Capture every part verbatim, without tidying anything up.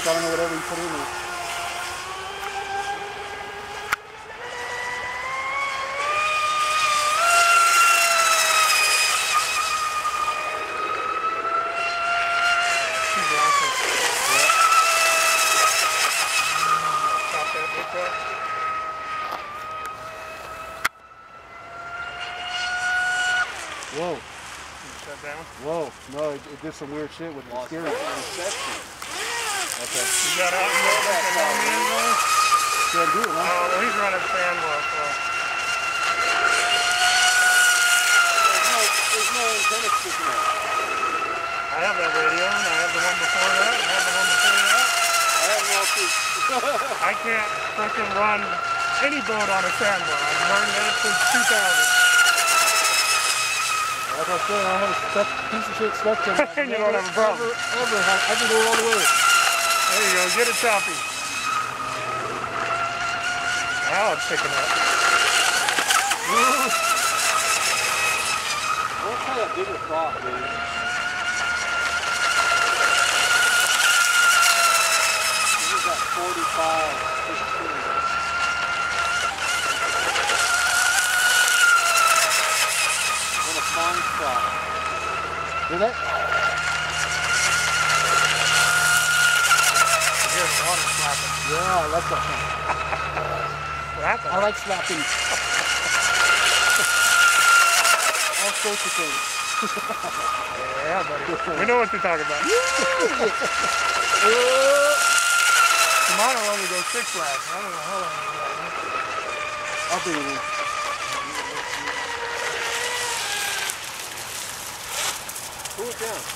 I don't know whatever you put in there. Whoa. Shut down? Whoa. No, it, it did some weird shit with the steering. Okay. You got out and go back to long end though? Can't do it, huh? Oh, well, he's running fan work, so. There's no, there's no antenna sticking out. I have that radio, and I have the one before that, and I have the one before that. I have no clue. I can't freaking run any boat on a sandbar. I've learned that since two thousand. Like I said, I have a stuff, piece of shit stuck to me. And you don't have a problem. Ever, ever. I, I can go all the way. There you go, get it choppy. Now it's picking up. I'll try that bigger prop, dude. This is that forty-five, fifteen. On a fine prop. Hear that? Here's the water slapping. Yeah, I like that sound. Slapping? I like slapping. All sorts of things. Yeah, buddy. We know what you're talking about. Tomorrow when we go Six Flags, I don't know how long we'll be out. I'll be in. Pull it down.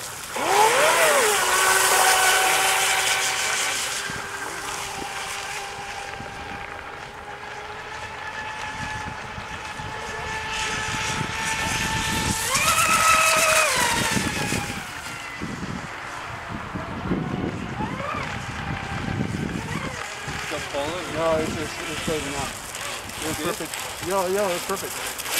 No, it's, it's, it's fading out. It's perfect. Yo, yo, it's perfect.